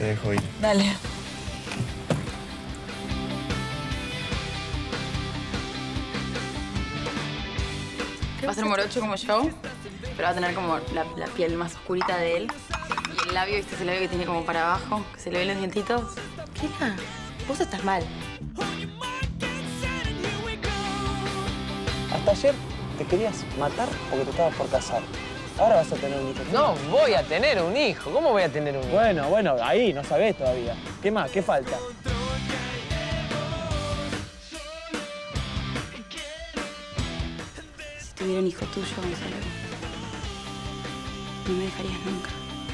te dejo ir. Dale. Va a ser morocho como yo, pero va a tener como la piel más oscurita de él. Y el labio, ¿viste ese labio que tiene como para abajo? Que se le ven los dientitos. ¿Qué era? Vos estás mal. Hasta ayer te querías matar porque te estabas por casar. Ahora vas a tener un hijo. No voy a tener un hijo. ¿Cómo voy a tener un hijo? Bueno, ahí no sabés todavía. ¿Qué más? ¿Qué falta? Si tuviera un hijo tuyo, Gonzalo, no me dejarías nunca.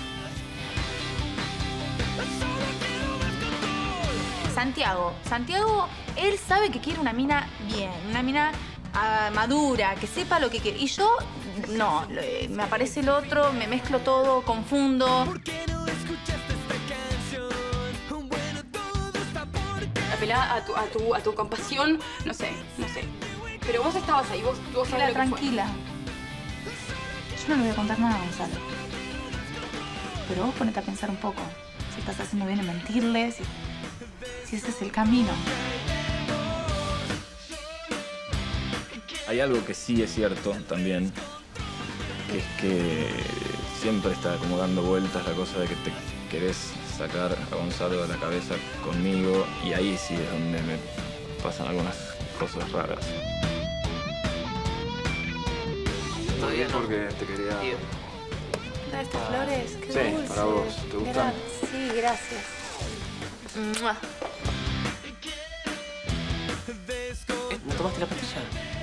Santiago, él sabe que quiere una mina bien, una mina madura, que sepa lo que quiere. Y yo, no, me aparece el otro, me mezclo todo, confundo. Apelá a tu compasión, no sé. Pero vos estabas ahí, vos sabés lo que tranquila. Yo no le voy a contar nada a Gonzalo. Pero vos ponete a pensar un poco. Si estás haciendo bien en mentirle, si ese es el camino. Hay algo que sí es cierto también, que es que siempre está como dando vueltas la cosa de que te querés sacar a Gonzalo de la cabeza conmigo, y ahí sí es donde me pasan algunas cosas raras. Está bien porque te quería... ¿Traes estas flores? Qué Sí, dulce. para vos. ¿Te gustan? Sí, gracias. ¡Mua! ¿No tomaste la pastilla?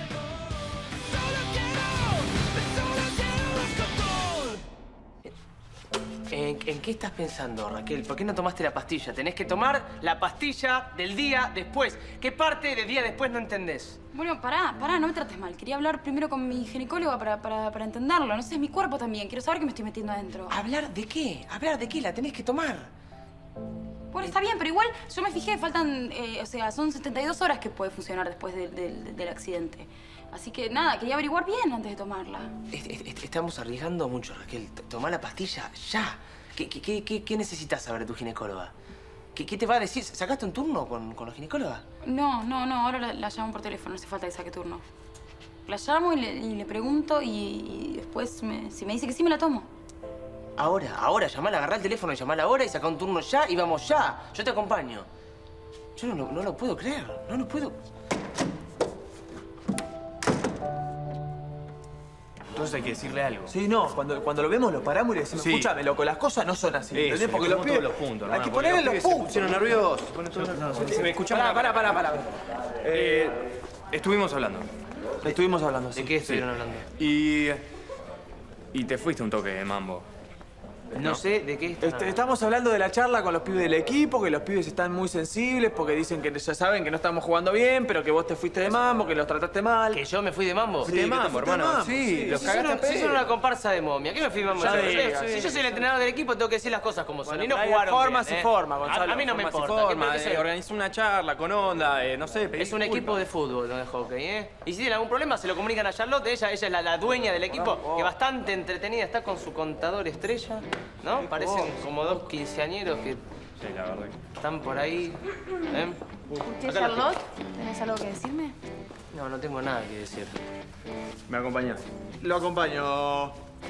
¿En qué estás pensando, Raquel? ¿Por qué no tomaste la pastilla? Tenés que tomar la pastilla del día después. ¿Qué parte del día después no entendés? Bueno, pará, no me trates mal. Quería hablar primero con mi ginecóloga para entenderlo. No sé, es mi cuerpo también. Quiero saber qué me estoy metiendo adentro. ¿Hablar de qué? ¿Hablar de qué? La tenés que tomar. Bueno, está bien, pero igual yo me fijé, faltan, son 72 horas que puede funcionar después del accidente. Así que nada, quería averiguar bien antes de tomarla. Estamos arriesgando mucho, Raquel. Tomá la pastilla ya. ¿Qué necesitas saber de tu ginecóloga? ¿Qué te va a decir? ¿Sacaste un turno con la ginecóloga? No, ahora la llamo por teléfono, no hace falta que saque turno. La llamo y le pregunto y después, si me dice que sí, me la tomo. Ahora, llamala, agarrá el teléfono y llamala ahora y saca un turno ya y vamos ya. Yo te acompaño. Yo no lo puedo creer, no lo puedo... Entonces hay que decirle algo. Sí, no, cuando lo vemos lo paramos y le decimos, Sí. escúchame, loco, las cosas no son así, ¿entendés? Porque los pibes... todos los puntos, hay que hermano, ponerle porque los puntos. Se pusieron nerviosos. Se me escuchaba. Pará. Estuvimos hablando. Estuvimos hablando, sí. ¿De qué estuvieron hablando? Y te fuiste un toque de mambo. No sé de qué están hablando. Estamos hablando de la charla con los pibes del equipo, que los pibes están muy sensibles porque dicen que ya saben que no estamos jugando bien, pero que vos te fuiste de mambo, que los trataste mal. ¿Que yo me fui de mambo? Sí, de que te mambo, fuiste de hermano. mambo, Sí, los Si cagaste a son pedo. una comparsa de momia, ¿qué me fui de mambo? Ya Yo- diga, si sí. yo soy el entrenador del equipo, tengo que decir las cosas como son. Bueno, Y no pero hay jugaron formas bien, y formas, Gonzalo. A mí no me Formas y importa. formas, ¿Qué organiza una charla con onda, no sé, pedí Es un disculpas. equipo de fútbol, no de hockey, ¿eh? Y si tienen algún problema, se lo comunican a Charlotte. Ella es la dueña del equipo, que bastante entretenida está con su contador estrella, ¿no? Parecen como dos quinceañeros que Sí, la verdad. están por ahí. ¿Eh? ¿Usted, Acá la- Charlotte? ¿Tenés algo que decirme? No tengo nada que decir. ¿Me acompañás? Lo acompaño.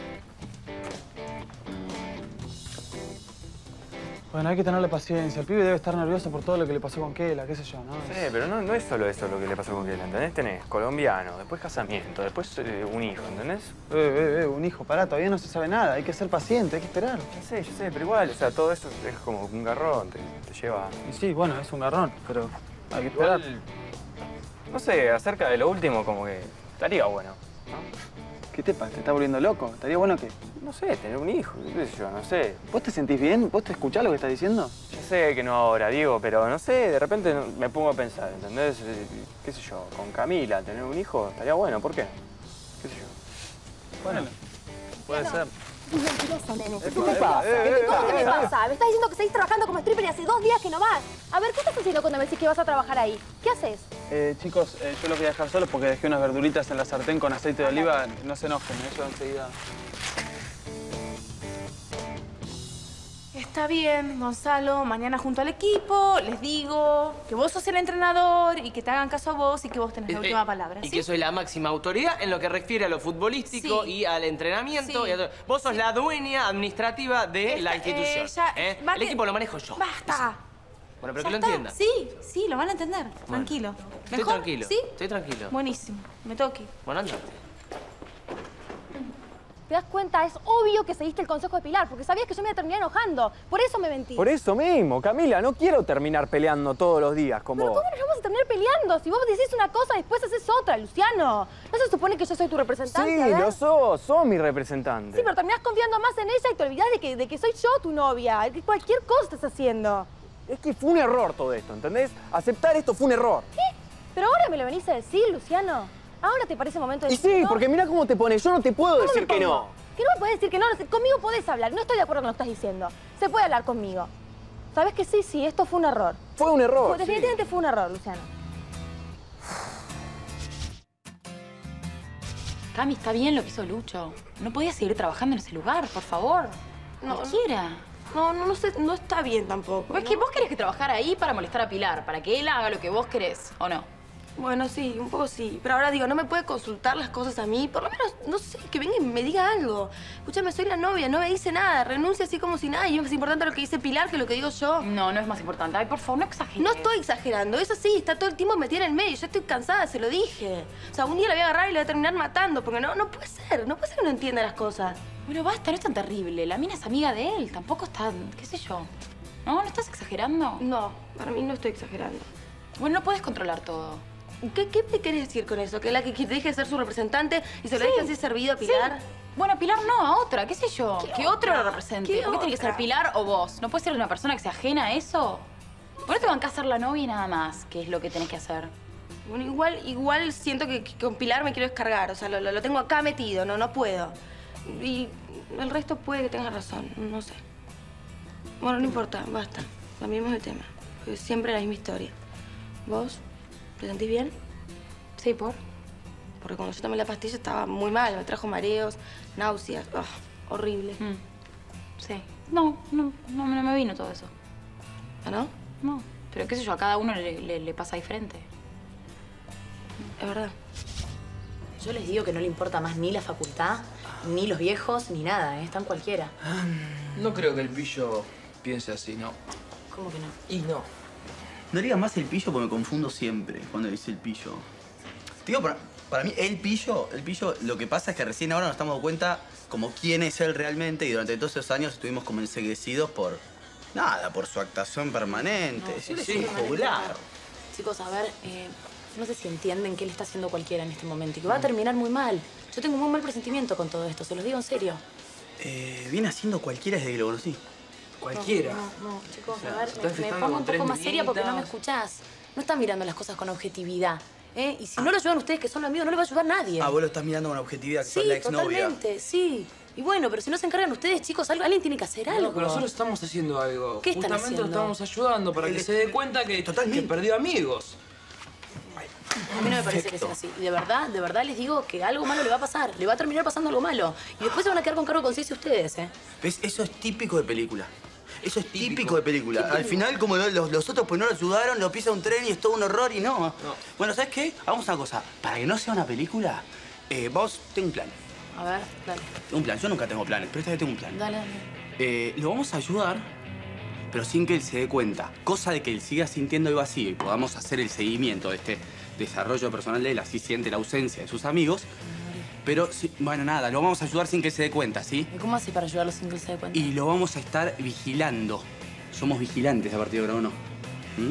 Bueno, hay que tenerle paciencia. El pibe debe estar nervioso por todo lo que le pasó con Kela, qué sé yo, ¿no? Sí, pero no es solo eso lo que le pasó con Kela, ¿entendés? Tenés colombiano, después casamiento, después un hijo, ¿entendés? Un hijo, pará, todavía no se sabe nada. Hay que ser paciente, hay que esperar. Yo sé, pero igual, o sea, todo eso es como un garrón, te lleva... Y sí, bueno, es un garrón, pero hay que esperar. Igual, no sé, acerca de lo último, como que estaría bueno, ¿no? ¿Qué te pasa? ¿Te está volviendo loco? ¿Estaría bueno que...? No sé, tener un hijo, qué sé yo, no sé. ¿Vos te sentís bien? ¿Vos te escuchás lo que estás diciendo? Yo sé que no ahora, digo, pero no sé, de repente me pongo a pensar, ¿entendés? Qué sé yo, con Camila, tener un hijo, estaría bueno, ¿por qué? ¿Qué sé yo? Bueno, puede ser. Mentiroso, nene. ¿Qué te pasa? ¿Qué me pasa? Me estás diciendo que seguís trabajando como stripper y hace 2 días que no vas. A ver, ¿qué estás haciendo cuando me decís que vas a trabajar ahí? ¿Qué haces? Chicos, yo los voy a dejar solos porque dejé unas verduritas en la sartén con aceite de oliva. No se enojen, eso enseguida. Está bien, Gonzalo. Mañana junto al equipo les digo que vos sos el entrenador y que te hagan caso a vos y que vos tenés la última palabra, ¿sí? Y que soy la máxima autoridad en lo que refiere a lo futbolístico y al entrenamiento. Sí. Y a todo. Vos sos la dueña administrativa de la institución. El equipo lo manejo yo. ¡Basta! Bueno, pero Ya que lo está. entienda. Sí, lo van a entender. Tranquilo. Estoy ¿Mejor? tranquilo. ¿Sí? Estoy tranquilo. Buenísimo. Me toque. Bueno, andate. ¿Te das cuenta? Es obvio que seguiste el consejo de Pilar, porque sabías que yo me iba a terminar enojando. Por eso me mentí. Por eso mismo, Camila, no quiero terminar peleando todos los días con ¿Pero vos. cómo nos vamos a terminar peleando? Si vos decís una cosa, después haces otra, Luciano. ¿No se supone que yo soy tu representante? Sí, A ver. lo sos mi representante. Sí, pero terminás confiando más en ella y te olvidás de que soy yo tu novia. Que cualquier cosa estás haciendo. Es que fue un error todo esto, ¿entendés? Aceptar esto fue un error. ¿Qué? ¿Pero ahora me lo venís a decir, Luciano? ¿Ahora te parece momento de Y decir sí, no? porque mira cómo te pones. Yo no te puedo ¿Cómo decir me que pongo? no. Que no me podés decir que no. Conmigo podés hablar. No estoy de acuerdo con lo que estás diciendo. Se puede hablar conmigo. ¿Sabes que sí? Esto fue un error. Fue un error. Definitivamente fue un error, Luciano. Cami, está bien lo que hizo Lucho. No podía seguir trabajando en ese lugar, por favor. No, Cualquiera. No sé, no está bien tampoco. Es que vos querés que trabajara ahí para molestar a Pilar, para que él haga lo que vos querés, ¿o no? Bueno, sí, un poco sí. Pero ahora digo, no me puede consultar las cosas a mí. Por lo menos, no sé, que venga y me diga algo. Escúchame, soy la novia, no me dice nada. Renuncia así como si nada. Y es más importante lo que dice Pilar que lo que digo yo. No, no es más importante. Ay, por favor, no exageres. No estoy exagerando. Es así, está todo el tiempo metida en el medio. Yo estoy cansada, se lo dije. O sea, un día la voy a agarrar y la voy a terminar matando. Porque no puede ser. No puede ser que no entienda las cosas. Bueno, basta, no es tan terrible. La mina es amiga de él. Tampoco está, qué sé yo. ¿No estás exagerando? No, para mí no estoy exagerando. Bueno, no puedes controlar todo. ¿Qué me querés decir con eso? ¿Que la que deje de ser su representante y se lo deje así servido a Pilar? Sí. Bueno, a Pilar no, a otra, qué sé yo. Que otro lo represente. ¿Qué ¿Por qué tiene que ser otra? Pilar o vos? ¿No puede ser una persona que se ajena a eso? ¿Por qué te bancás a ser la novia y nada más? ¿Qué es lo que tenés que hacer? Bueno, igual siento que con Pilar me quiero descargar. O sea, lo tengo acá metido, no puedo. Y el resto puede que tengas razón, no sé. Bueno, no importa, basta. Cambiemos de tema. Porque siempre la misma historia. ¿Vos? ¿Te sentís bien? Sí, ¿por? Porque cuando yo tomé la pastilla estaba muy mal. Me trajo mareos, náuseas. Horrible. Sí. No me vino todo eso. ¿Ah, no? No. Pero qué sé yo, a cada uno le pasa diferente. Es verdad. Yo les digo que no le importa más ni la facultad, ni los viejos, ni nada, ¿eh? Están cualquiera. No creo que el pillo piense así, ¿no? ¿Cómo que no? Y no. No digas más el pillo porque me confundo siempre cuando dice el pillo. Te digo, para mí el pillo, lo que pasa es que recién ahora nos estamos dando cuenta como quién es él realmente y durante todos esos años estuvimos como enseguecidos por su actuación permanente. No, Sí, sí, jugular. Chicos, a ver, no sé si entienden qué le está haciendo cualquiera en este momento y que va a terminar muy mal. Yo tengo un muy mal presentimiento con todo esto, se los digo en serio. Viene haciendo cualquiera desde que lo conocí. Cualquiera. No, chicos, O sea, a ver, se está me festando pongo con un tres poco más seria porque no me minitas. escuchás. No están mirando las cosas con objetividad, ¿eh? Y si no lo ayudan ustedes, que son los amigos, no le va a ayudar nadie. Ah, vos lo estás mirando con objetividad, que Sí, sos la exnovia. totalmente, sí. Y bueno, pero si no se encargan ustedes, chicos, alguien tiene que hacer algo. No, pero nosotros estamos haciendo algo. ¿Qué están Justamente haciendo? lo estamos ayudando para que se dé cuenta que perdió amigos. A mí no me parece que sea así. Y de verdad les digo que algo malo le va a pasar. Le va a terminar pasando algo malo. Y después se van a quedar con cargo de conciencia ustedes, ¿eh? ¿Ves? Eso es típico de película. Eso es típico de película. Al final, como los otros pues no lo ayudaron, lo pisa un tren y es todo un horror y no. Bueno, ¿sabes qué? Hagamos una cosa. Para que no sea una película, vos, tengo un plan. A ver, dale. Tengo un plan. Yo nunca tengo planes, pero esta vez tengo un plan. Dale. Lo vamos a ayudar, pero sin que él se dé cuenta. Cosa de que él siga sintiendo algo así y podamos hacer el seguimiento de este desarrollo personal de él, así siente la ausencia de sus amigos. Pero, bueno, nada, lo vamos a ayudar sin que él se dé cuenta, ¿sí? ¿Y cómo hace para ayudarlo sin que él se dé cuenta? Y lo vamos a estar vigilando. Somos vigilantes a partir de ahora, ¿o no? ¿Mm?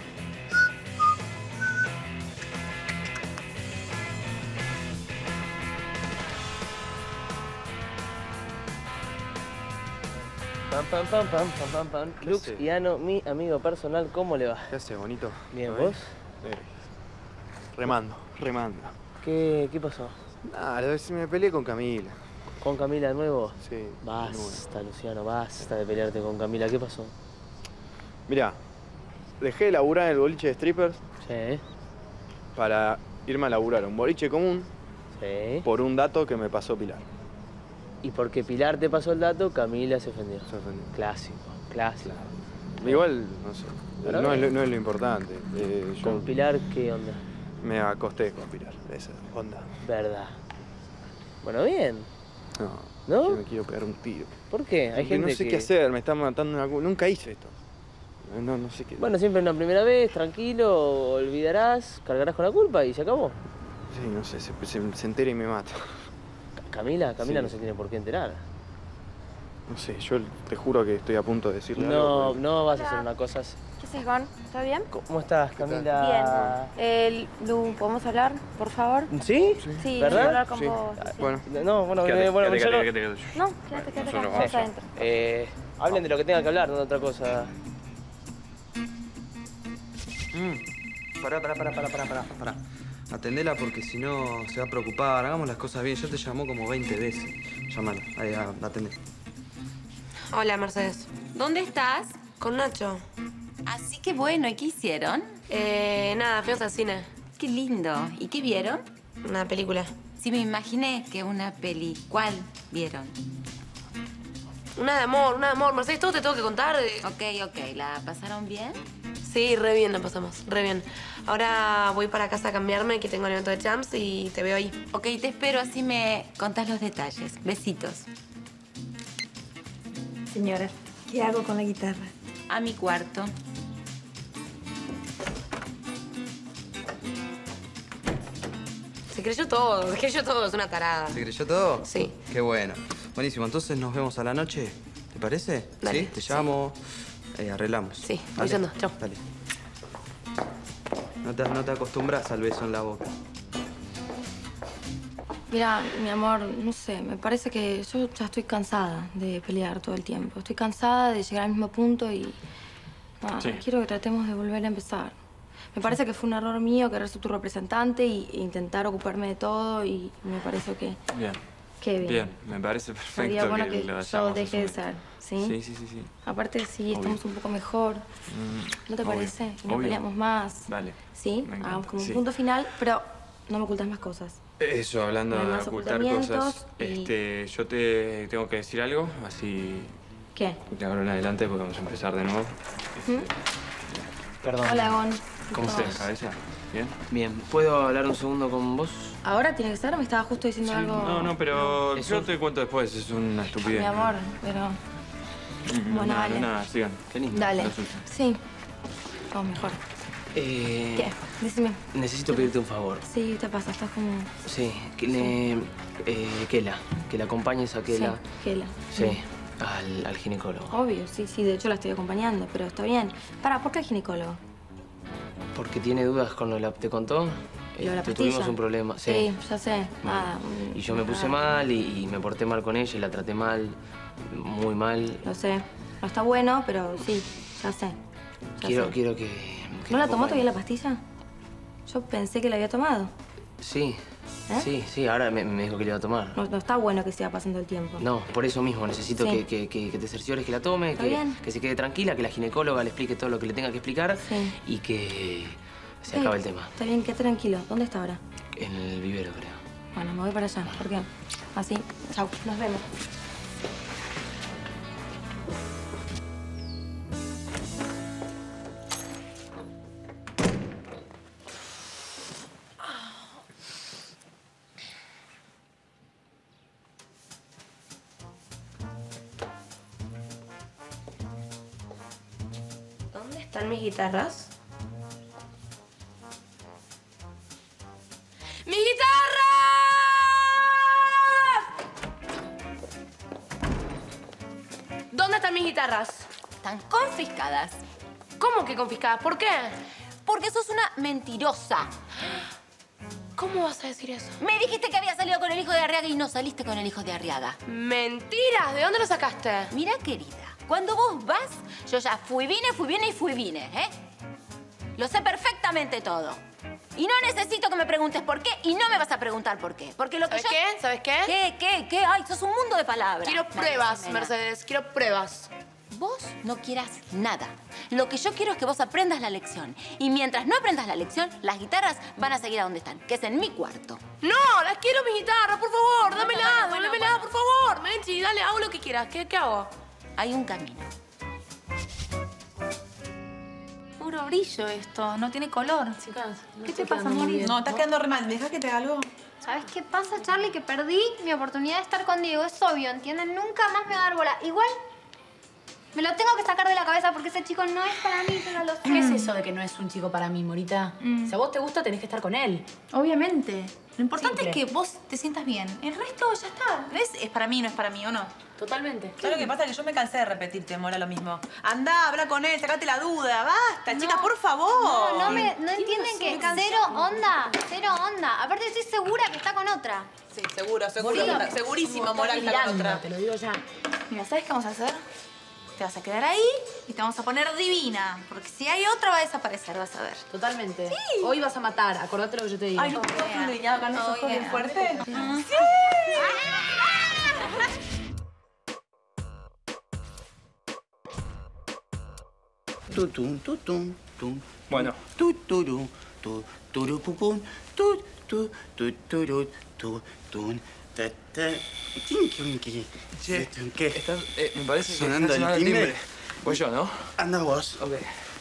Pam. Lux y Ano, mi amigo personal, ¿cómo le va? ¿Qué hace, bonito? Bien, ¿Todo ¿vos? Remando. ¿Qué pasó? Nada, me peleé con Camila. ¿Con Camila de nuevo? Sí. Basta, Luciano, basta de pelearte con Camila. ¿Qué pasó? Mirá, dejé de laburar en el boliche de strippers. Sí. Para irme a laburar a un boliche común. Sí. Por un dato que me pasó Pilar. Y porque Pilar te pasó el dato, Camila se ofendió. Se ofendió. Clásico. Clásico. Igual, no sé, no es lo importante. ¿Con Pilar qué onda? Me acosté con Pilar, esa onda. Verdad. Bueno, bien. No, ¿No? yo me quiero pegar un tiro. ¿Por qué? Hay gente no sé que... qué hacer, me está matando una... Nunca hice esto. No sé qué... Bueno, siempre una primera vez, tranquilo, olvidarás, cargarás con la culpa y se acabó. Sí, no sé, se entera y me mata. Camila Sí. no se tiene por qué enterar. No sé, yo te juro que estoy a punto de decirle No, algo. no vas a hacer una cosa así. ¿Qué haces, Gon? ¿Todo bien? ¿Cómo estás, Camila? Bien. Lu, ¿podemos hablar, por favor? ¿Sí? Sí, ¿Verdad? quiero hablar con Sí. vos. Bueno. No, bueno, Quédate, bueno, quédate, yo no- quédate. No, quédate acá. Nosotros Vamos vamos. adentro. Hablen de lo que tengan que hablar, no de otra cosa. Pará. Atendela porque si no se va a preocupar. Hagamos las cosas bien. Yo te llamó como 20 veces. Llámala. Ahí, atendé. Hola, Mercedes. ¿Dónde estás? Con Nacho. Así que bueno, ¿y qué hicieron? Nada, fuimos al cine. Qué lindo. ¿Y qué vieron? Una película. Sí, me imaginé que una peli. ¿Cuál vieron? Una de amor. Mercedes, todo te tengo que contar. Ok. ¿La pasaron bien? Sí, re bien la pasamos, re bien. Ahora voy para casa a cambiarme, que tengo el evento de Champs y te veo ahí. Ok, te espero, así me contás los detalles. Besitos. Señora, ¿qué hago con la guitarra? A mi cuarto. Se creyó todo, es una tarada. ¿Se creyó todo? Sí. Qué bueno. Buenísimo. Entonces nos vemos a la noche. ¿Te parece? Dale, ¿Sí? Te llamo. Arreglamos. Sí, Dale. voy yendo. Chau. Dale. No te acostumbras al beso en la boca. Mira, mi amor, no sé, me parece que yo ya estoy cansada de pelear todo el tiempo. Estoy cansada de llegar al mismo punto y... nada, Sí. quiero que tratemos de volver a empezar. Me parece que fue un error mío querer ser tu representante e intentar ocuparme de todo y me parece que... Bien. Qué bien. Bien, me parece perfecto Sería bueno que lo yo hayamos deje de asumido. ser, ¿sí? Sí. Aparte, sí, estamos un poco mejor. ¿No te obvio, parece? Que no obvio. peleamos más. Dale. ¿Sí? Me encanta, Hagamos como un sí. punto final, pero no me ocultas más cosas. Eso, hablando No hay de más ocultar ocultamientos cosas, y- yo te tengo que decir algo, así ¿Qué? de ahora en adelante porque vamos a empezar de nuevo. ¿Mm? Perdón. Hola, Gon. ¿Cómo estás? estás, cabeza? ¿Bien? Bien, ¿puedo hablar un segundo con vos? ¿Ahora tiene que ser? Me estaba justo diciendo algo... No, pero yo te cuento después, es una estupidez. Mi amor, pero... Bueno, nada, dale. nada, sigan. Qué lindo. Dale. Lo suyo. Sí. Vamos mejor. ¿Qué? Decime. Necesito pedirte un favor. Sí, ¿qué te pasa? Estás como... Sí, que la acompañes a Kela. Sí, Kela. Sí, al ginecólogo. Obvio, sí. De hecho, la estoy acompañando, pero está bien. ¿Por qué el ginecólogo? Porque tiene dudas con lo de la... ¿Te contó? ¿Lo de la Tuvimos pastilla? un problema, Sí, ya sé. Bueno, Nada. y yo me puse mal y me porté mal con ella y la traté mal, muy mal. Lo sé. No está bueno, pero sí, ya sé. Ya sé. Quiero que ¿No la tomó acompañes. todavía la pastilla? Yo pensé que la había tomado. Sí, ¿Eh? sí, ahora me dijo que le iba a tomar. No está bueno que siga pasando el tiempo. No, por eso mismo necesito Sí. que te cerciores que la tome, Está bien. que se quede tranquila, que la ginecóloga le explique todo lo que le tenga que explicar Sí. y que se Sí, acabe el tema. Está bien, quédate tranquilo. ¿Dónde está ahora? En el vivero, creo. Bueno, me voy para allá. ¿Por qué? Así. Chau. Nos vemos. ¿Dónde están mis guitarras? ¡Mi guitarra! ¿Dónde están mis guitarras? Están confiscadas. ¿Cómo que confiscadas? ¿Por qué? Porque sos una mentirosa. ¿Cómo vas a decir eso? Me dijiste que había salido con el hijo de Arriaga y no saliste con el hijo de Arriaga. ¡Mentiras! ¿De dónde lo sacaste? Mira, querida, cuando vos vas, yo ya fui, vine, ¿eh? Lo sé perfectamente todo. Y no necesito que me preguntes por qué y no me vas a preguntar por qué. Porque lo que ¿Sabes qué? ¿Sabes qué? ¿Qué? Ay, sos un mundo de palabras. Quiero pruebas, Jimena. Mercedes. Quiero pruebas. Vos no quieras nada. Lo que yo quiero es que vos aprendas la lección. Y mientras no aprendas la lección, las guitarras van a seguir a donde están, que es en mi cuarto. No, las quiero mis guitarras, por favor. Dámela, bueno, dámela, por favor. Menchi, dale, hago lo que quieras. ¿Qué hago? Hay un camino. puro brillo esto, no tiene color. Chicas, ¿qué te pasa, Mori? No, estás quedando re mal. ¿Me dejas que te haga algo? ¿Sabes qué pasa, Charlie? Que perdí mi oportunidad de estar con Diego. Es obvio, ¿entienden? Nunca más me va a dar bola. Igual, me lo tengo que sacar de la cabeza porque ese chico no es para mí, pero lo sé. ¿Qué es eso de que no es un chico para mí, Morita? Si a vos te gusta, tenés que estar con él. Obviamente. Lo importante Simple. es que vos te sientas bien. El resto ya está. ¿Ves? Es para mí, no es para mí, ¿o no? Totalmente. ¿Sabes lo que pasa? Que yo me cansé de repetirte, Mora, lo mismo. Andá, habla con él, sacate la duda. Basta, chicas, por favor. No entienden que cero onda, cero onda. Aparte estoy segura que está con otra. Sí, seguro, Morita, segurísimo, Mora, Mora, está con otra. te lo digo ya. Mira, ¿sabes qué vamos a hacer? Te vas a quedar ahí y te vamos a poner divina. Porque si hay otra va a desaparecer, vas a ver. Totalmente. Sí. Hoy vas a matar, acordate lo que yo te digo. Ay, no puedo hacer un delineado acá en los ojos bien fuerte. ¡Sí! Tutum, tutum, tum. Bueno. Tuturu, tu, turu, pupum, tu, tu, tu, turu, tu, tun, ta, ta, tinky, Che, ¿qué? estás, me parece que sonando está sonando el timbre. Pues yo, ¿no? Anda vos. Ok.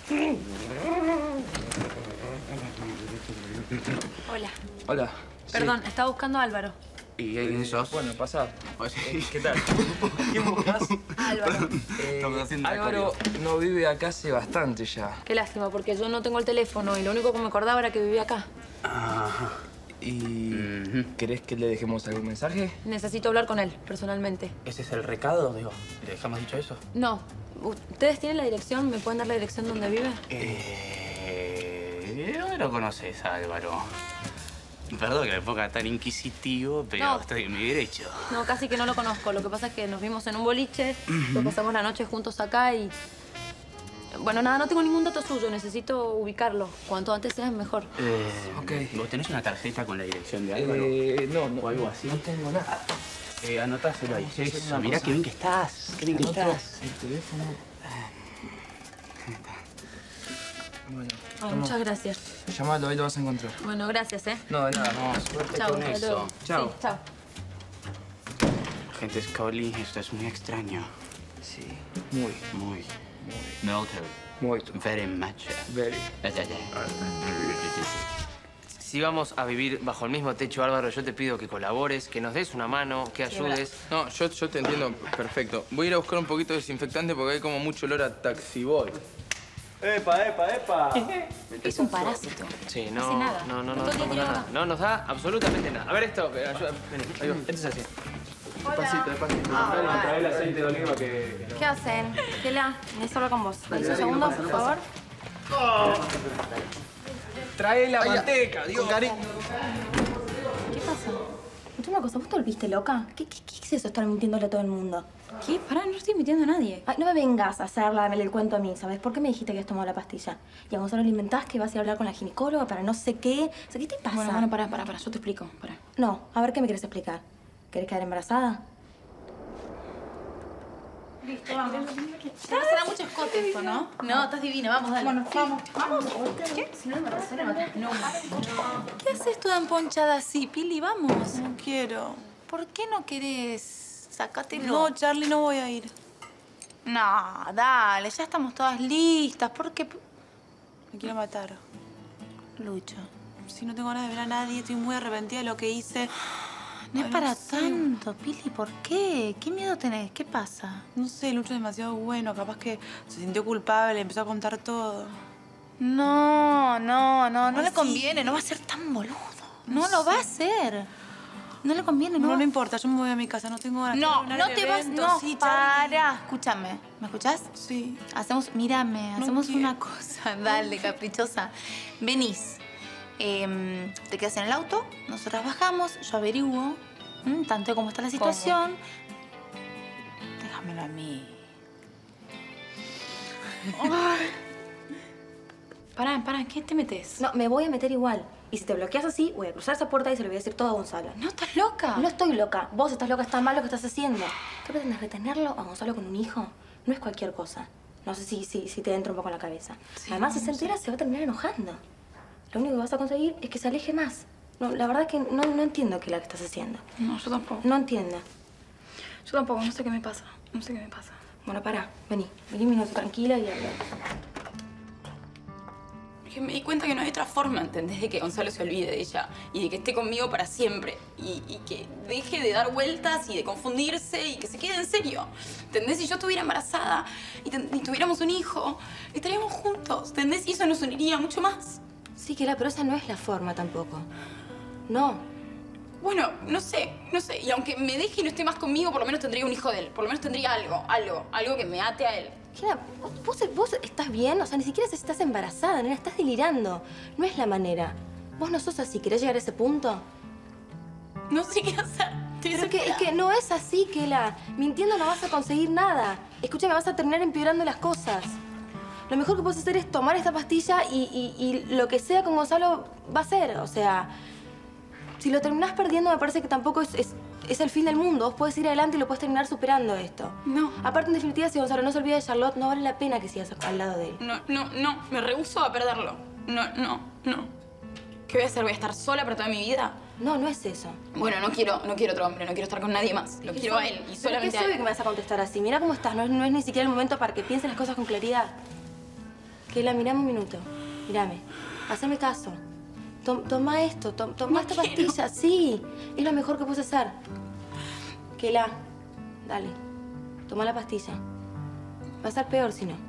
Hola. Hola. Perdón, estaba buscando a Álvaro. ¿Y quién sos? Bueno, pasá. ¿Qué tal? ¿Quién buscas? Álvaro. Estamos haciendo la Álvaro no vive acá hace bastante ya. Qué lástima, porque yo no tengo el teléfono y lo único que me acordaba era que vivía acá. Ajá. ¿Y querés que le dejemos algún mensaje? Necesito hablar con él, personalmente. ¿Ese es el recado? Digo, ¿le dejamos dicho eso? No. ¿Ustedes tienen la dirección? ¿Me pueden dar la dirección donde vive? No lo conoces, Álvaro. Perdón que me ponga tan inquisitivo, pero No. estoy en mi derecho. No, casi que no lo conozco. Lo que pasa es que nos vimos en un boliche, lo pasamos la noche juntos acá y... Bueno, nada, no tengo ningún dato suyo. Necesito ubicarlo. Cuanto antes sea, mejor. Ok. ¿Vos tenés una tarjeta con la dirección de Álvaro? No, o algo así. No tengo nada. Anotáselo ahí. Vamos a hacer una Mirá cosa. qué bien que estás. Qué bien que Anoto estás. el teléfono. Bueno, Ay, muchas gracias. llámalo, ahí lo vas a encontrar. Bueno, gracias, ¿eh? No, de nada, no. Suerte Chao, con hasta eso. luego. Chao. Sí, chao. Gente Scully, esto es muy extraño. Sí, muy. Military. Muy. Very much. Very. Si vamos a vivir bajo el mismo techo, Álvaro, yo te pido que colabores, que nos des una mano, que ayudes. No, yo te entiendo perfecto. Voy a ir a buscar un poquito de desinfectante porque hay como mucho olor a Taxi Boy. ¡Epa! Es un parásito. Sí, No hace nada. no Todo el día nos tiene da nada. acá. No nos da absolutamente nada. A ver esto, ayuda. Vení, ahí va. Esto es así. Despacito. Trae el aceite de oliva que... ¿Qué hacen? Kela, necesito hablar con vos. ¿Dame un segundo, por favor? Trae la manteca, Dios. ¿Qué pasa? Escuchame una cosa, ¿vos te volviste loca? ¿Qué es eso estar mintiéndole a todo el mundo? ¿Qué? Pará, no estoy mintiendo a nadie. Ay, no me vengas a hacerla, el cuento a mí, ¿sabes? ¿Por qué me dijiste que habías tomado la pastilla? Y a Gonzalo le inventás que vas a ir a hablar con la ginecóloga para no sé qué. O sea, ¿qué te pasa? Bueno, pará, yo te explico, pará. No, a ver, ¿qué me quieres explicar? ¿Querés quedar embarazada? Listo, vamos. Te da mucho escote esto, ¿no? No, estás divina, vamos, dale. Bueno, vamos. ¿Vamos? ¿Qué? Si no me embarazó, no. ¿Qué haces toda emponchada así, Pili? Vamos. No quiero. ¿Por qué no querés? Sácatelo. No, Charlie, no voy a ir. No, dale, ya estamos todas listas. ¿Por qué? Me quiero matar. Lucho. Si no tengo ganas de ver a nadie, estoy muy arrepentida de lo que hice. No es Ay, para sé. tanto, Pili, ¿por qué? ¿Qué miedo tenés? ¿Qué pasa? No sé, Lucho es demasiado bueno. Capaz que se sintió culpable, empezó a contar todo. No Ay, le sí. conviene, no va a ser tan boludo. No lo va a hacer. No le conviene, No, no. no importa, yo me voy a mi casa, no tengo ganas. No, Tengo no un te vas, evento. no, Sí, Charlie. para, escúchame. ¿Me escuchás? Sí. Mírame, No hacemos quiero. una cosa, dale, caprichosa. Venís, te quedas en el auto, nosotras bajamos, yo averiguo, tanto cómo está la situación. Déjamelo a mí. Pará, ¿qué te metes? No, me voy a meter igual. Y si te bloqueas así, voy a cruzar esa puerta y se lo voy a decir todo a Gonzalo. ¿No estás loca? No estoy loca. Vos estás loca, está mal lo que estás haciendo. ¿Qué pretendes, retenerlo a Gonzalo con un hijo? No es cualquier cosa. No sé si te entra un poco en la cabeza. Sí, Además, si no se entera, se va a terminar enojando. Lo único que vas a conseguir es que se aleje más. No, la verdad es que no entiendo qué es lo que estás haciendo. No, yo tampoco. No entiendo. Yo tampoco, no sé qué me pasa. Bueno, pará. Vení un minuto tranquila y habla. que me di cuenta que no hay otra forma, ¿entendés? De que Gonzalo se olvide de ella y de que esté conmigo para siempre. Y que deje de dar vueltas y de confundirse y que se quede en serio. ¿Entendés? Si yo estuviera embarazada y tuviéramos un hijo, estaríamos juntos, ¿entendés? Y eso nos uniría mucho más. Sí, pero esa no es la forma tampoco. No. Bueno, no sé. Y aunque me deje y no esté más conmigo, por lo menos tendría un hijo de él. Por lo menos tendría algo que me ate a él. Gela, ¿vos estás bien? O sea, ni siquiera sé si estás embarazada, nena. Estás delirando. No es la manera. Vos no sos así. ¿Querés llegar a ese punto? No sé qué hacer. Pero es que no es así, Kela. Mintiendo no vas a conseguir nada. Escúchame, vas a terminar empeorando las cosas. Lo mejor que puedes hacer es tomar esta pastilla y lo que sea con Gonzalo va a ser. O sea, si lo terminás perdiendo, me parece que tampoco es el fin del mundo. Vos podés ir adelante y lo podés terminar superando esto. No. Aparte, en definitiva, si Gonzalo no se olvida de Charlotte, no vale la pena que sigas al lado de él. No. Me rehúso a perderlo. No. ¿Qué voy a hacer? ¿Voy a estar sola para toda mi vida? No es eso. Bueno, no quiero otro hombre. No quiero estar con nadie más. Lo quiero a él y solamente a él. ¿Qué que me vas a contestar así? Mira cómo estás. No es ni siquiera el momento para que pienses las cosas con claridad. Kela, mirame un minuto. Mírame. Haceme caso. Toma esto. Toma esta pastilla. Sí. Es lo mejor que puedes hacer. Kela, dale. Toma la pastilla. Va a ser peor si no.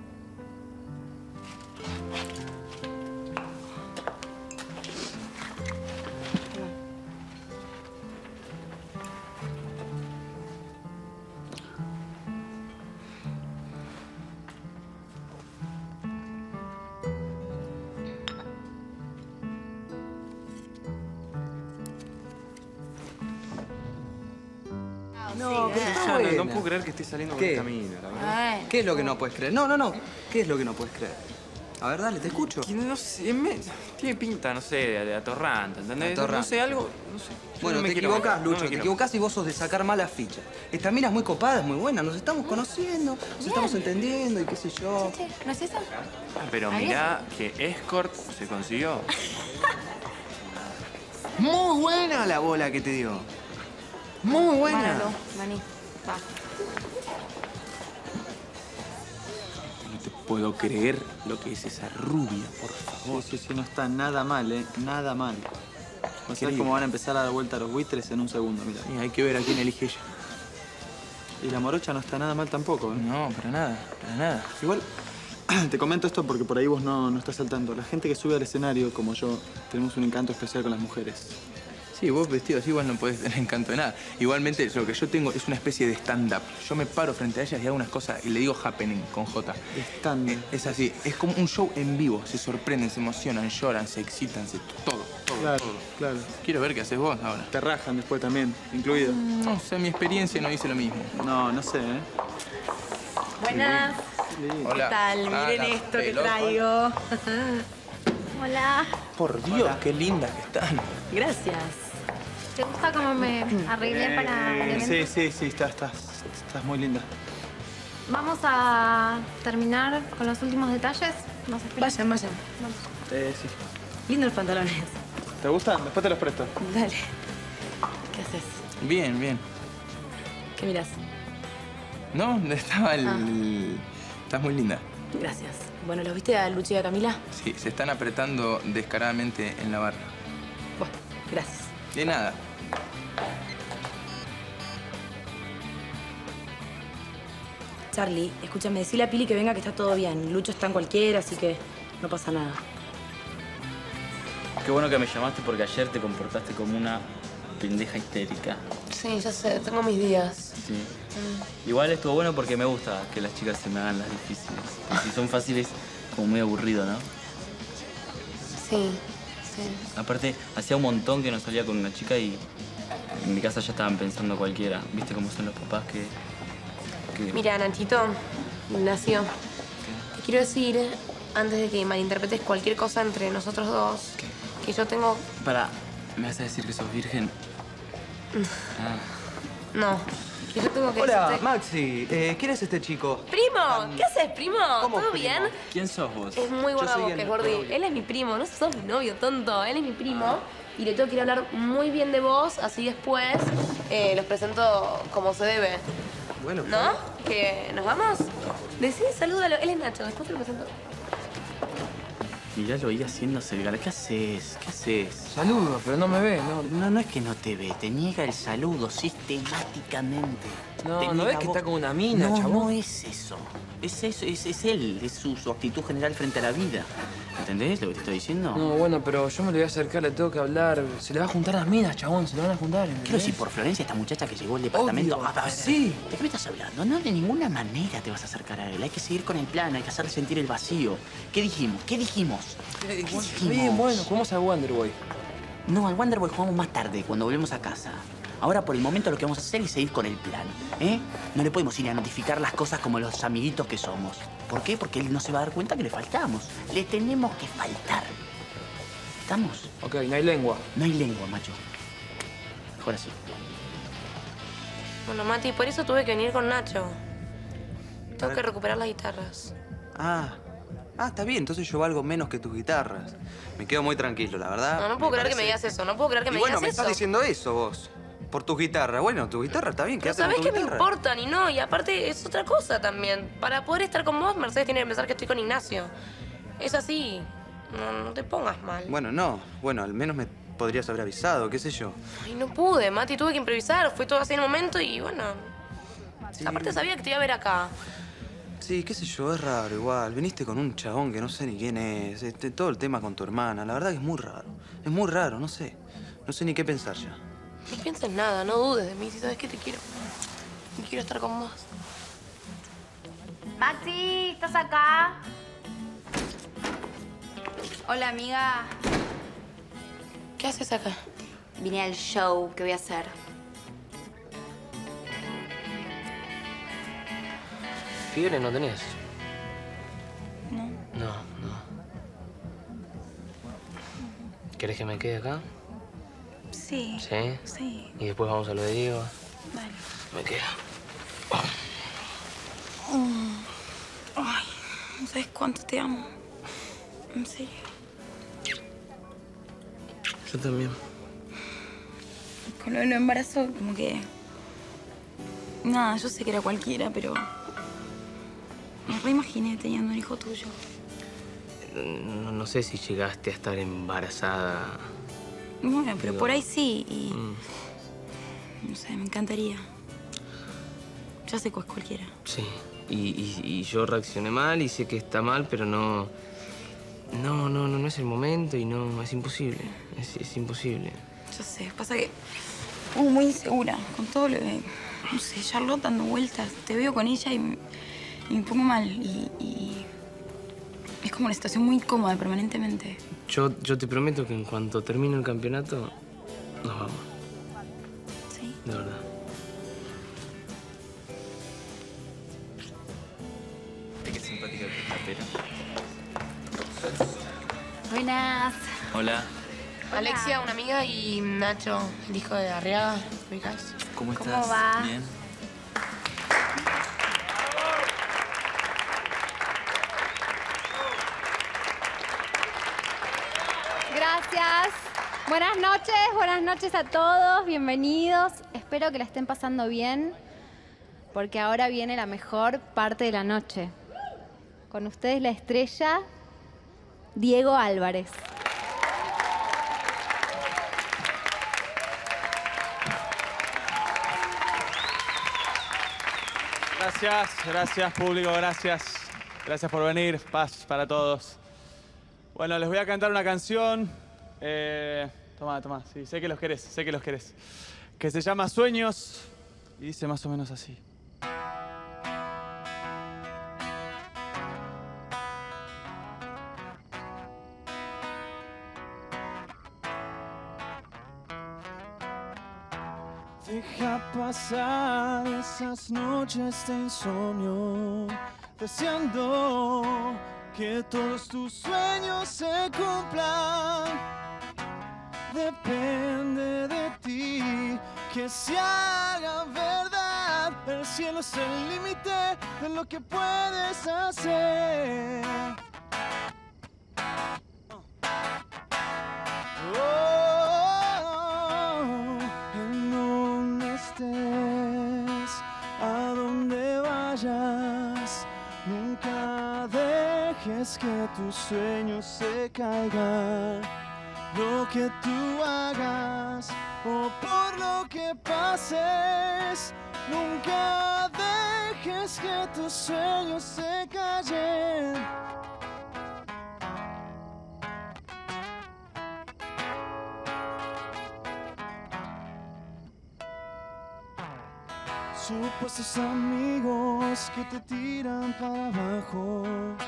No, pero está No buena. puedo creer que estés saliendo con ¿Qué? esta mina, la verdad. Ay. ¿Qué es lo que no puedes creer? No. ¿Qué es lo que no puedes creer? A ver, dale, te escucho. Que no sé, tiene pinta, no sé, de atorrante, ¿entendés? Atorrante. No sé, algo, no sé. Yo Bueno, no me te quiero equivocás, meter, no Lucho. me Te quiero equivocás y vos sos de sacar malas fichas. Esta mina es muy copada, es muy buena. Nos estamos conociendo, nos estamos entendiendo y qué sé yo. ¿No es eso? Pero mirá que Escort se consiguió. Muy buena la bola que te dio. Muy buena. Máralo, Mani. Va. No te puedo creer lo que es esa rubia, por favor. Sí, no está nada mal, ¿eh? Nada mal. No sé cómo van a empezar a dar vuelta a los buitres en un segundo, mira. Sí, hay que ver a quién elige ella. Y la morocha no está nada mal tampoco, ¿eh? No, para nada. Igual, te comento esto porque por ahí vos no estás al tanto. La gente que sube al escenario, como yo, tenemos un encanto especial con las mujeres. Sí, vos vestido así igual no podés tener encanto de nada. Igualmente, lo que yo tengo es una especie de stand-up. Yo me paro frente a ellas y hago unas cosas y le digo happening con J. Stand-up. Es así, es como un show en vivo. Se sorprenden, se emocionan, lloran, se excitan, todo. Claro. Quiero ver qué haces vos ahora. Te rajan después también, incluido. No sé, mi experiencia no dice lo mismo. No sé, ¿eh? Buenas. Hola. ¿Qué tal? Miren esto que traigo. Hola. Por Dios, qué lindas que están. Gracias. ¿Te gusta cómo me arreglé para el evento? Sí, estás muy linda. Vamos a terminar con los últimos detalles. No sé. Vayan. Sí. Lindos pantalones. ¿Te gustan? Después te los presto. Dale. ¿Qué haces? Bien. ¿Qué miras? No, estaba Estás muy linda. Gracias. Bueno, ¿los viste a Lucho y a Camila? Sí, se están apretando descaradamente en la barra. Bueno, gracias. De nada. Charlie, escúchame, decile a Pili que venga que está todo bien. Lucho está en cualquiera, así que no pasa nada. Qué bueno que me llamaste porque ayer te comportaste como una pendeja histérica. Sí, ya sé, tengo mis días. Sí. Igual estuvo bueno porque me gusta que las chicas se me hagan las difíciles. Y si son fáciles, como muy aburrido, ¿no? Sí. Aparte, hacía un montón que no salía con una chica y en mi casa ya estaban pensando cualquiera. ¿Viste cómo son los papás que... Mira, Nachito, Ignacio, te quiero decir, antes de que malinterpretes cualquier cosa entre nosotros dos, que yo tengo... ¿me vas a decir que sos virgen? No, que yo tengo que Hola, decirte... Maxi. ¿Quién es este chico? ¡Primo! ¿Qué haces, primo? ¿Cómo ¿Todo primo? bien? ¿Quién sos vos? Es muy Yo soy guardabosques, el Gordi. novio. Él es mi primo, no sos mi novio, tonto. Él es mi primo. Y le tengo que ir a hablar muy bien de vos, así después los presento como se debe. Bueno, ¿No? ¿Que nos vamos? Decí, salúdalo. Él es Nacho, después te lo presento. Miralo ahí haciéndose el gala. ¿Qué haces? ¿Qué haces? Saludo, pero no me ve, ¿no? No es que no te ve, te niega el saludo sistemáticamente. No ves que está como una mina, chabón. No es eso. Es él, es su actitud general frente a la vida. ¿Entendés lo que te estoy diciendo? No, bueno, pero yo me le voy a acercar, le tengo que hablar. Se le va a juntar las minas, chabón, se le van a juntar. Quiero decir, por Florencia, esta muchacha que llegó al departamento. Sí. ¿De qué me estás hablando? No, de ninguna manera te vas a acercar a él. Hay que seguir con el plan, hay que hacerle sentir el vacío. ¿Qué dijimos? ¿Qué dijimos? Bien, bueno, jugamos al Wonderboy. No, al Wonderboy jugamos más tarde, cuando volvemos a casa. Ahora, por el momento, lo que vamos a hacer es seguir con el plan, ¿eh? No le podemos ir a notificar las cosas como los amiguitos que somos. ¿Por qué? Porque él no se va a dar cuenta que le faltamos. Le tenemos que faltar. ¿Estamos? Ok, no hay lengua. No hay lengua, macho. Mejor así. Bueno, Mati, por eso tuve que venir con Nacho. Tengo que recuperar las guitarras. Está bien. Entonces yo valgo menos que tus guitarras. Me quedo muy tranquilo, la verdad. No puedo creer que me digas eso. No puedo creer que me digas eso. Bueno, me estás diciendo eso vos. Por tus guitarras. Bueno, tu guitarra está bien. Pero sabés que me importan y no. Y aparte es otra cosa también. Para poder estar con vos, Mercedes tiene que pensar que estoy con Ignacio. Es así. No te pongas mal. Bueno, no. Bueno, al menos me podrías haber avisado, qué sé yo. Ay, no pude, Mati. Tuve que improvisar. Fue todo así en el momento y bueno. Sí. Aparte sabía que te iba a ver acá. Sí, qué sé yo, es raro igual. Viniste con un chabón que no sé ni quién es. Todo el tema con tu hermana. La verdad que es muy raro. Es muy raro, no sé. No sé ni qué pensar ya. No pienses nada, no dudes de mí. Si sabes que te quiero. Y quiero estar con vos. Maxi, ¿estás acá? Hola, amiga. ¿Qué haces acá? Vine al show que voy a hacer. ¿Fiebre no tenés? No. No. ¿Querés que me quede acá? Sí. ¿Sí? Sí. Y después vamos a lo de Diego. Dale. Me quedo. Ay, no sabes cuánto te amo. En serio. Yo también. Con lo del embarazo, como que... Nada, yo sé que era cualquiera, pero... Me reimaginé teniendo un hijo tuyo. No sé si llegaste a estar embarazada. Bueno, pero por ahí sí, y... No sé, me encantaría. Ya sé que es cualquiera. Sí. Y yo reaccioné mal y sé que está mal, pero no es el momento y no, es imposible. Es imposible. Yo sé, pasa que... muy insegura con todo lo de... No sé, Charlotte dando vueltas. Te veo con ella y me pongo mal. Y es como una situación muy incómoda permanentemente. Yo te prometo que en cuanto termine el campeonato, nos vamos. ¿Sí? De verdad. Qué simpática que está, pero... Buenas. Hola. Alexia, una amiga, y Nacho, el hijo de Arriaga. ¿Me ubicás? ¿Cómo estás? ¿Cómo va? Bien. Gracias. Buenas noches a todos, bienvenidos. Espero que la estén pasando bien, porque ahora viene la mejor parte de la noche. Con ustedes la estrella, Diego Álvarez. Gracias público, gracias. Gracias por venir, paz para todos. Bueno, les voy a cantar una canción. Toma, sí, sé que los querés. Que se llama Sueños y dice más o menos así. Deja pasar esas noches de insomnio, deseando que todos tus sueños se cumplan. Depende de ti que se haga verdad. El cielo es el límite de lo que puedes hacer. En donde estés, a donde vayas, nunca dejes dejes que tus sueños se caigan. Lo que tú hagas o por lo que pases, nunca dejes que tus sueños se callen. Supuestos amigos que te tiran para abajo.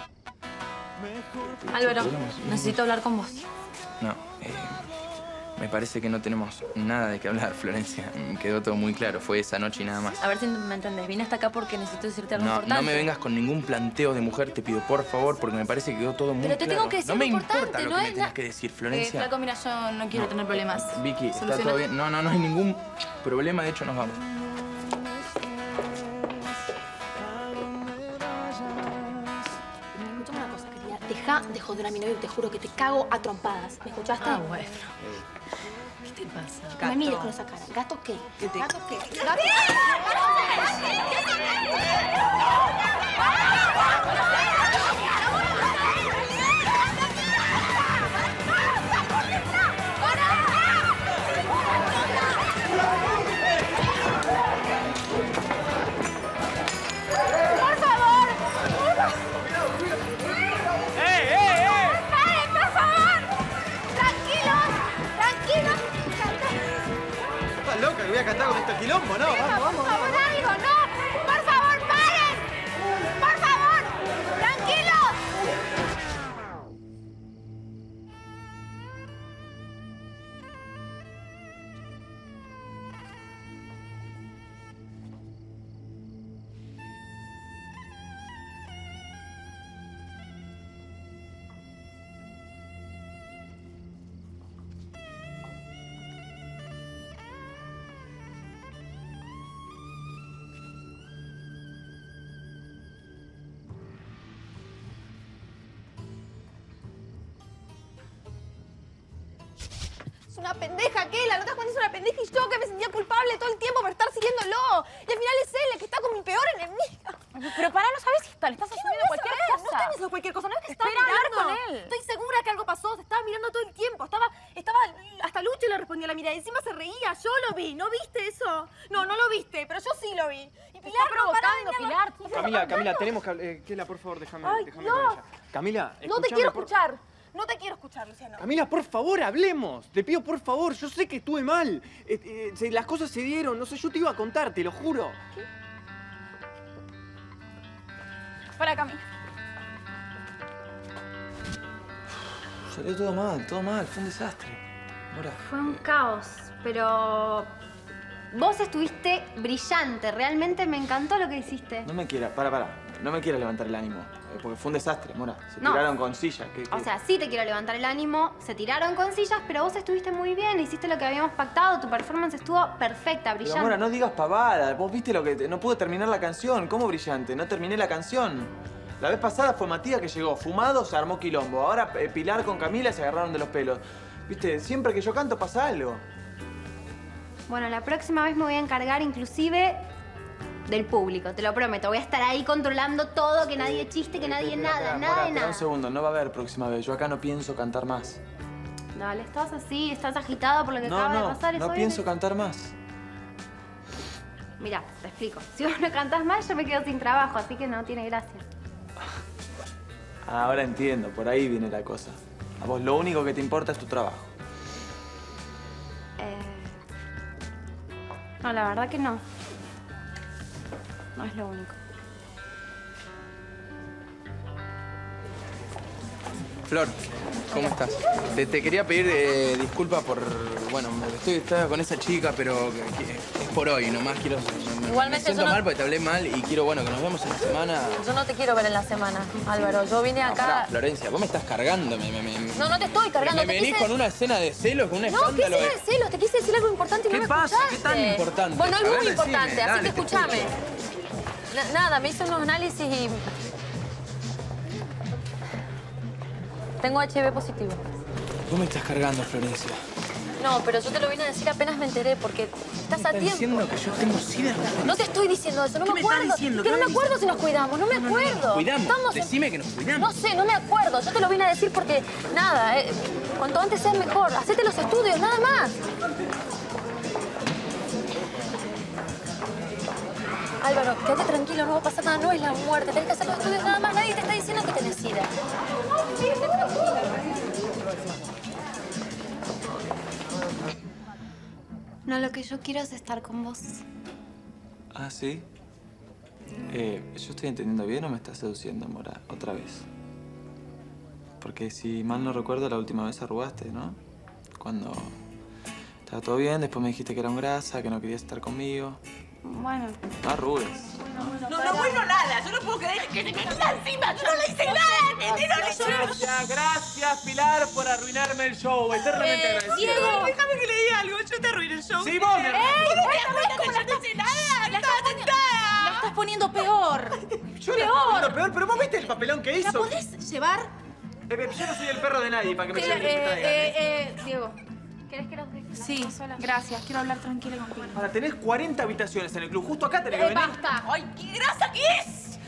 Álvaro, necesito hablar con vos. No, me parece que no tenemos nada de qué hablar, Florencia. Quedó todo muy claro. Fue esa noche y nada más. A ver si me entendés. Vine hasta acá porque necesito decirte algo importante. No me vengas con ningún planteo de mujer, te pido, por favor, porque me parece que quedó todo muy claro. Pero te tengo que decir no me algo importante, importa lo no que me es tenés que decir, Florencia. Flaco, mira, yo no quiero tener problemas. Vicky, está Soluciona. todo bien. No hay ningún problema. De hecho, nos vamos. Escuchame una cosa, querida. Deja de joder a mi novio y te juro que te cago a trompadas. ¿Me escuchaste? Ah, bueno. ¿Qué te pasa? No me mires con esa cara. ¿Gato qué? ¿Gato qué? ¿Gato Voy a cantar con este quilombo, ¿no? Vamos. Por favor, algo, no. Por favor, paren. Por favor, tranquilos. una pendeja, Kela, no te das cuenta, es una pendeja y yo que me sentía culpable todo el tiempo por estar siguiéndolo. Y al final es él el que está con mi peor enemiga. Pero pará, no sabes si le estás asumiendo cualquier cosa. No estás haciendo cualquier cosa, no es que estaba Espera hablar mirando. con él. Estoy segura que algo pasó, se estaba mirando todo el tiempo. Estaba hasta Lucho le respondía a la mirada y encima se reía. Yo lo vi, ¿no viste eso? No lo viste, pero yo sí lo vi. Y Pilar, está provocando, Pilar. Camila, tenemos que... Kela, por favor, déjame Ay, con no. ella. Camila, No te quiero escuchar. No te quiero escuchar, Luciano. Camila, por favor, hablemos. Te pido, por favor. Yo sé que estuve mal. Las cosas se dieron. No sé, yo te iba a contar, te lo juro. ¿Qué? Para, Camila. Salió todo mal. Fue un desastre. Mora. Fue un caos, pero vos estuviste brillante. Realmente me encantó lo que hiciste. No me quieras, para. No me quieras levantar el ánimo. Porque fue un desastre, Mora. Se No. tiraron con sillas. O sea, sí te quiero levantar el ánimo, se tiraron con sillas, pero vos estuviste muy bien, hiciste lo que habíamos pactado, tu performance estuvo perfecta, brillante. Pero, Mora, no digas pavada. Vos viste lo que... No pude terminar la canción. ¿Cómo brillante? No terminé la canción. La vez pasada fue Matías que llegó fumado, se armó quilombo. Ahora Pilar con Camila se agarraron de los pelos. Viste, siempre que yo canto pasa algo. Bueno, la próxima vez me voy a encargar inclusive del público, te lo prometo. Voy a estar ahí controlando todo, que nadie chiste, que nadie nada, nada de Espera un nada. segundo, no va a haber próxima vez. Yo acá no pienso cantar más. Dale, estás así, estás agitado por lo que acaba de pasar. No pienso cantar más. Mirá, te explico. Si vos no cantás más, yo me quedo sin trabajo, así que no tiene gracia. Ahora entiendo, por ahí viene la cosa. A vos lo único que te importa es tu trabajo. No, la verdad que no. No es lo único. Flor, ¿cómo estás? Te quería pedir disculpas por... Bueno, estaba con esa chica, pero es por hoy nomás. Igualmente me siento yo no- mal porque te hablé mal y quiero, bueno, que nos vemos en la semana. Yo no te quiero ver en la semana, Álvaro. Yo vine No, acá... pará, Florencia, vos me estás cargando. No te estoy cargando. Me venís con una escena de celos, con un No, ¿qué escándalo. escena de celos? Te quise decir algo importante y no me escuchaste. ¿Qué tan importante? Bueno, es A ver, muy decime, importante, así dale, que te escúchame. Nada, me hice unos análisis y... Tengo HIV positivo. Vos me estás cargando, Florencia. No, pero yo te lo vine a decir apenas me enteré, porque estás a tiempo. diciendo que yo tengo SIDA? No te estoy diciendo eso, no me acuerdo. diciendo? Que no ¿Qué me acuerdo si nos cuidamos, no me acuerdo. ¿Cuidamos? Estamos Decime que nos cuidamos. No sé, no me acuerdo. Yo te lo vine a decir porque, nada, cuanto antes seas mejor. Hacete los estudios, nada más. Álvaro, quédate tranquilo, no va a pasar nada, no es la muerte. Tenés que hacer los estudios nada más. Nadie te está diciendo que tenés SIDA. Quédate tranquilo. No, lo que yo quiero es estar con vos. Ah, ¿sí? ¿Yo estoy entendiendo bien o me estás seduciendo, Mora? Otra vez. Porque si mal no recuerdo, la última vez arrugaste, ¿no? Cuando estaba todo bien, después me dijiste que era un grasa, que no querías estar conmigo. Bueno. No arrugues. No, bueno, nada. Yo no puedo creer que te quedas encima. Yo no le hice nada, nene, no le hice nada. Gracias, Pilar, por arruinarme el show. Eternamente agradecido. Diego, déjame que le diga algo. Yo te arruiné el show. Sí, vos me arruinaste. ¿Cómo te arruinaste? Yo no hice nada. No estaba tentada. La estás poniendo peor. Yo la estoy poniendo peor, pero vos viste el papelón que hizo. ¿La podés llevar? Yo no soy el perro de nadie para que me lleve. Diego. ¿Querés que los deje? Sí, gracias. Quiero hablar tranquila contigo. Para tener 40 habitaciones en el club, justo acá tenés que venir. ¡Basta! ¡Ay, qué grasa que es!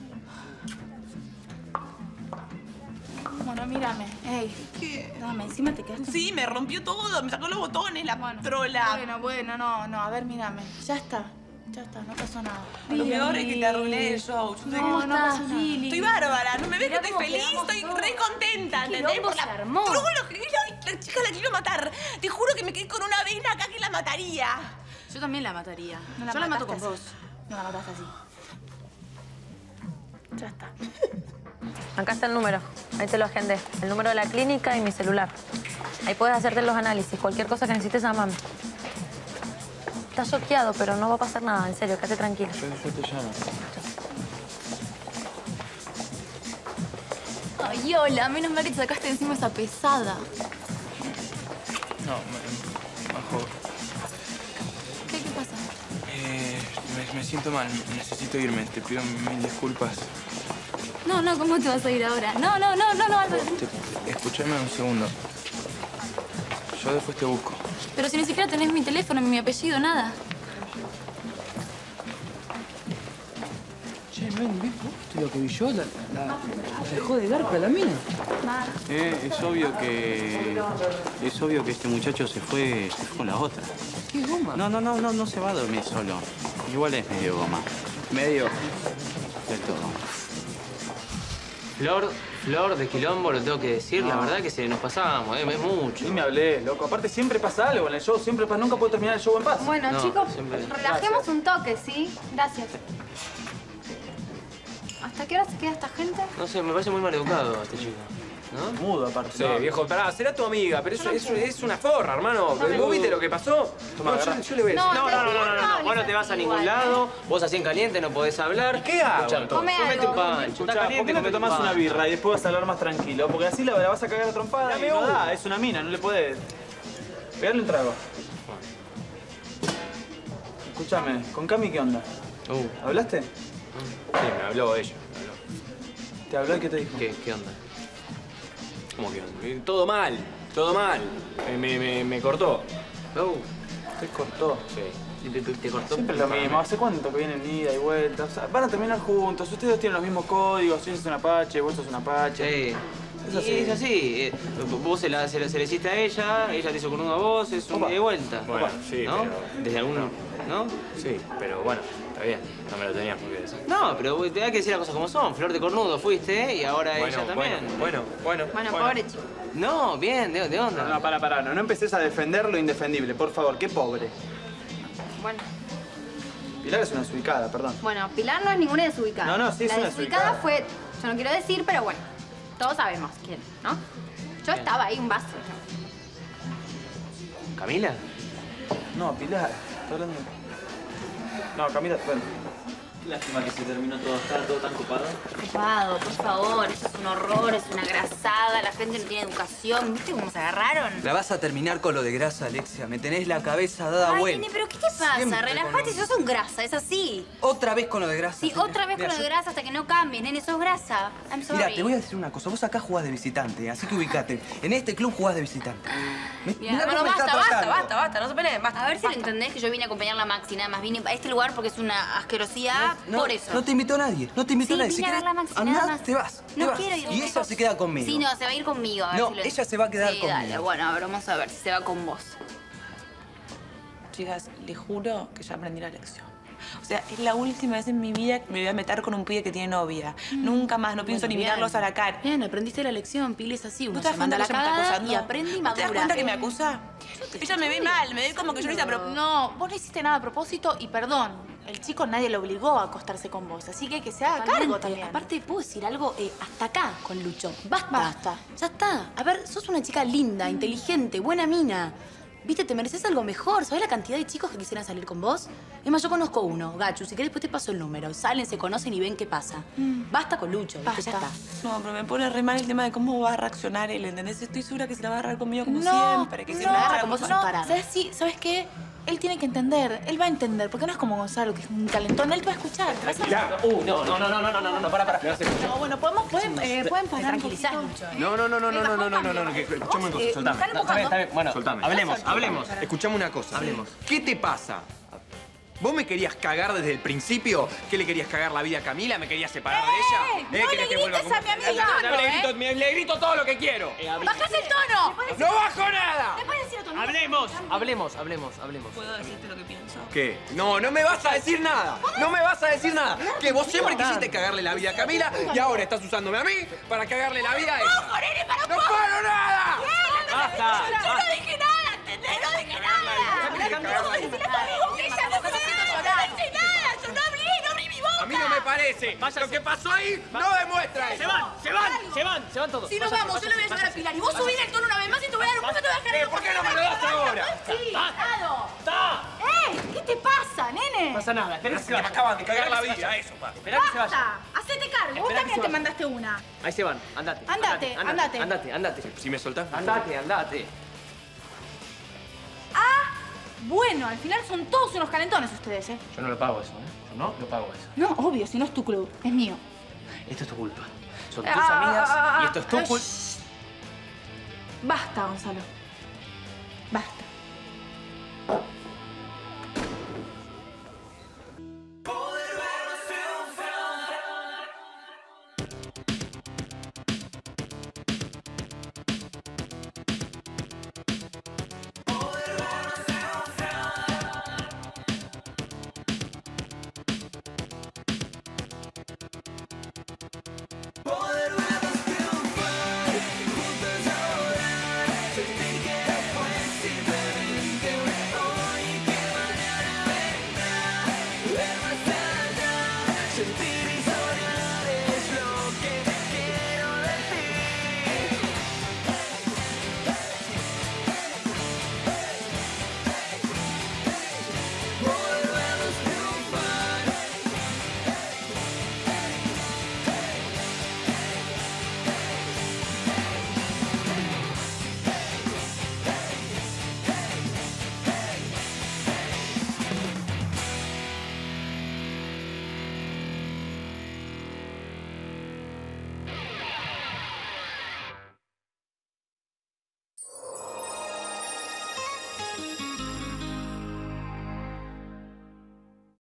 Bueno, mírame. Ey, ¿Qué? dame, encima te quedaste. Sí, me rompió todo. Me sacó los botones, la trola. Bueno, no. A ver, mírame. Ya está, no pasó nada. Lo peor es que te arruiné el show. No pasa nada. Estoy bárbara. No me ves que Mirá estoy cómo feliz. quedamos Estoy todos. re contenta, Qué ¿entendés? quilombo Por se armó. Todo lo que la chica la quiero matar. Te juro que me quedé con una vena acá que la mataría. Yo también la mataría. No la Yo la mato mataste con así. vos. No la mataste así. Ya está. Acá está el número. Ahí te lo agendé. El número de la clínica y mi celular. Ahí puedes hacerte los análisis. Cualquier cosa que necesites, llámame. Estás choqueado, pero no va a pasar nada. En serio, quédate tranquilo. Yo después te llamo. Ay, hola. Menos mal que te sacaste encima esa pesada. No, bajo. ¿Qué pasa? Me siento mal. Necesito irme. Te pido mil disculpas. No, ¿cómo te vas a ir ahora? No, Álvaro. Escúchame un segundo. Yo después te busco. Pero si ni siquiera tenés mi teléfono, ni mi apellido, nada. Che, men, ¿viste lo que vi yo? La dejó de garpa la mina. Es obvio que este muchacho se fue con la otra. ¿Qué goma? No se va a dormir solo. Igual es medio goma. Medio del todo. Flor de quilombo, lo tengo que decir. La verdad que se nos pasábamos, es mucho. Ni me hablé, loco. Aparte, siempre pasa algo en el show. Siempre pasa. Nunca puedo terminar el show en paz. Bueno, No, chicos, siempre. relajemos un toque, ¿sí? Gracias. ¿Hasta qué hora se queda esta gente? No sé, me parece muy maleducado este chico. ¿No? Mudo, aparte. Sí, viejo, pará, será tu amiga, pero eso es una forra, hermano. ¿Vos viste lo que pasó? Toma, yo le voy a decir. No. Vos no te vas a ningún lado, vos así en caliente no podés hablar. ¿Qué hago? Escuchame, Come comete algo. un pancho. Escuchá, Está ¿por qué no te comete tomás un una pancho. birra y después vas a hablar más tranquilo? Porque así la vas a cagar a trompada y no da. Es una mina, no le podés... Pegarle un trago. Escúchame, ¿con Cami qué onda? ¿Hablaste? Sí, me habló ella. ¿Te habló y qué te dijo? ¿Qué onda? ¿Cómo que onda? Todo mal. Me cortó. ¿Te cortó? Sí. Te cortó. Siempre es lo mismo. ¿Hace cuánto que vienen ida y vuelta? O sea, van a terminar juntos. Ustedes tienen los mismos códigos. Ella es un apache, vos sos un apache. Sí. Es así. Es así. Vos se le hiciste a ella te hizo con uno a vos, es un ida y vuelta. Bueno, sí, ¿no? pero... Desde algún... ¿No? Sí, pero bueno, está bien. No me lo tenías por qué decir. No, pero te hay que decir las cosas como son. Flor de cornudo fuiste y ahora ella también. Bueno, Pobre chico. No, bien, ¿de onda? No, pará. No empecés a defender lo indefendible, por favor. Qué pobre. Bueno. Pilar es una desubicada, perdón. Bueno, Pilar no es ninguna desubicada. No, sí es La una desubicada desubicada. fue, yo no quiero decir, pero bueno, todos sabemos quién, ¿no? Yo estaba ahí, un vaso. ¿Camila? No, Pilar. Está hablando... No, Camila, bueno. Lástima que se terminó todo. Estaba todo tan copado. Copado, por favor. Esto es un horror, es una grasada. La gente no tiene educación. ¿Viste cómo se agarraron? La vas a terminar con lo de grasa, Alexia. Me tenés la cabeza dada Ay, vuelta. nene, pero ¿qué te pasa? Siempre Relájate, sos un grasa, es así. Otra vez con lo de grasa. Sí, otra vez con lo de grasa hasta que no cambies, nene, sos grasa. I'm sorry. Mira, te voy a decir una cosa. Vos acá jugás de visitante, así que ubicate. En este club jugás de visitante. Mirá, cómo me está tratando. basta, no se peleen, basta. A ver si lo entendés que yo vine a acompañar a la Maxi, nada más. Vine a este lugar porque es una asquerosidad, por eso. No te invitó nadie, no te invitó nadie. Si vine a ver querés la Maxi, andar, nada más. te vas, No te vas. quiero ir. Y ella se queda conmigo. Sí, no, se va a ir conmigo. A ver No, si lo... ella se va a quedar sí, conmigo. Dale, bueno, a ver, vamos a ver si se va con vos. Chicas, les juro que ya aprendí la lección. O sea, es la última vez en mi vida que me voy a meter con un pibe que tiene novia. Nunca más, no pienso ni mirarlos a la cara. Bien, aprendiste la lección, Pili, es así. Uno ¿No te das se manda cuenta la que ella me está cagada acusando? y aprende y ¿No madura. te das cuenta que me acusa? Ella me ve mal, me ve como que yo lo hice a propósito. No, vos no hiciste nada a propósito y perdón. El chico nadie lo obligó a acostarse con vos, así que se haga cargo también. Aparte, ¿puedo decir algo? Hasta acá con Lucho. Basta. Basta. Ya está. A ver, sos una chica linda, inteligente, buena mina. Viste, te mereces algo mejor. ¿Sabés la cantidad de chicos que quisieran salir con vos? Es más, yo conozco uno, Gachu. Si querés, después te paso el número. Salen, se conocen y ven qué pasa. Basta con Lucho, ¿viste? Ya está. No, pero me pone re mal el tema de cómo va a reaccionar él, ¿entendés? Estoy segura que se la va a agarrar conmigo como siempre. Que se la va a agarrar como ¿Sabes qué? Él tiene que entender. Él va a entender. Porque no es como Gonzalo, que es un calentón. Él te va a escuchar. Te va a Ya. No, para. No, bueno, pueden parar tranquilizar, Lucho. No, escuchame una cosa, soltame. Está bien. Bueno, Soltame. hablemos. Escuchame una cosa. Hablemos. ¿Qué te pasa? ¿Vos me querías cagar desde el principio? ¿Qué le querías cagar la vida a Camila? ¿Me querías separar de ella? no le grites a mi amiga. Le grito todo lo que quiero. ¡Bajás el tono! ¡No bajo nada! ¿Le puedes decir a tu amiga? Hablemos. ¿Puedo decirte lo que pienso? ¿Qué? No me vas a decir nada. No me vas a decir nada. Que vos siempre quisiste cagarle la vida a Camila y ahora estás usándome a mí para cagarle la vida a ella. ¡No, nene, para un ¡No poco! paro nada! Basta. Yo no dije nada, ¿entendés? No dije nada. Yo no abrí mi boca. A mí no me parece. Lo que pasó ahí no demuestra eso. Se van todos. Si nos vamos, yo le voy a llevar a Pilar. Y vos subís el tono una vez más y te voy a dar un poco, te voy a dejar. ¿Por qué no me lo das ahora? Sí, claro. ¡Está! ¿Qué te pasa, nene? No pasa nada. Espera que se Me vaya. acaban de cagar la vida, eso pasa. Espera que se vaya. Basta. Hacete cargo. Vos Espera que también se te vaya. mandaste una. Ahí se van. Andate. Andate. Si me soltás. Andate. Bueno, al final son todos unos calentones ustedes, ¿eh? Yo no lo pago eso, ¿eh? Yo no lo pago eso. No, obvio, si no es tu club, es mío. Esto es tu culpa. Son tus amigas y esto es tu culpa. Basta, Gonzalo. Basta.